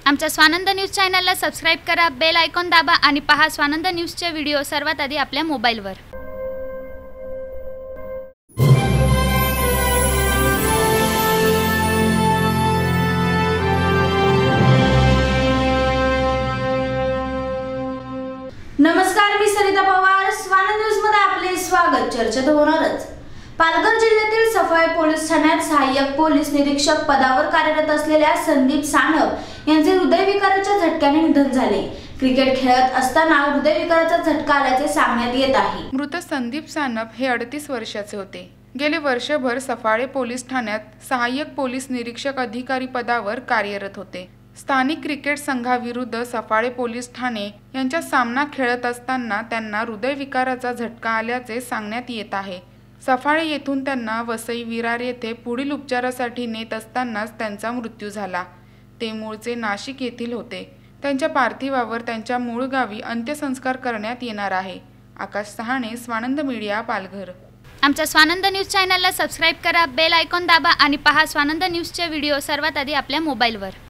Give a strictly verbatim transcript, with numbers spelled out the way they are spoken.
आमच्या स्वानंद न्यूज चॅनलला सबस्क्राइब करा, बेल आयकॉन दाबा आणि पहा स्वानंद न्यूजचे व्हिडिओ सर्वात आधी आपल्या मोबाईलवर। नमस्कार, मी सरिता पवार, स्वानंद न्यूज मध्ये आपले स्वागत। चर्चेत होणारच पालघर जिल्ह्यातील सफाई पोलीस ठाण्यात सहाय्यक पोलीस निरीक्षक पदावर कार्यरत असलेल्या संदीप सानप यांचे हृदयविकाराच्या झटक्याने निधन झाले। क्रिकेट खेळत असताना हृदयविकाराचा झटका आल्याचे सांगण्यात येत आहे। मृत संदीप सानप हे अडतीस वर्षाचे होते। गेले वर्षभर सफाळे पोलीस ठाण्यात सहाय्यक पोलीस निरीक्षक अधिकारी पदावर कार्यरत होते। स्थानिक क्रिकेट संघाविरुद्ध सफाळे पोलीस ठाणे यांच्या सामना खेळत असताना त्यांना हृदयविकाराचा झटका आल्याचे सांगण्यात येत आहे। सफाळे येथून त्यांना वसई विरार येथे पुढील उपचारासाठी नेत असतानाच त्यांचा मृत्यू झाला। ते मूळचे नाशिक येथील होते। त्यांच्या पार्थिवावर त्यांच्या मूळ गावी अंत्यसंस्कार करण्यात येणार आहे। आकाश सहाणे, स्वानंद मीडिया, पालघर। आमच्या स्वानंद न्यूज चॅनलला सबस्क्राइब करा, बेल आयकॉन दाबा आणि पहा स्वानंद न्यूजचे व्हिडिओ सर्वात आधी आपल्या मोबाईलवर।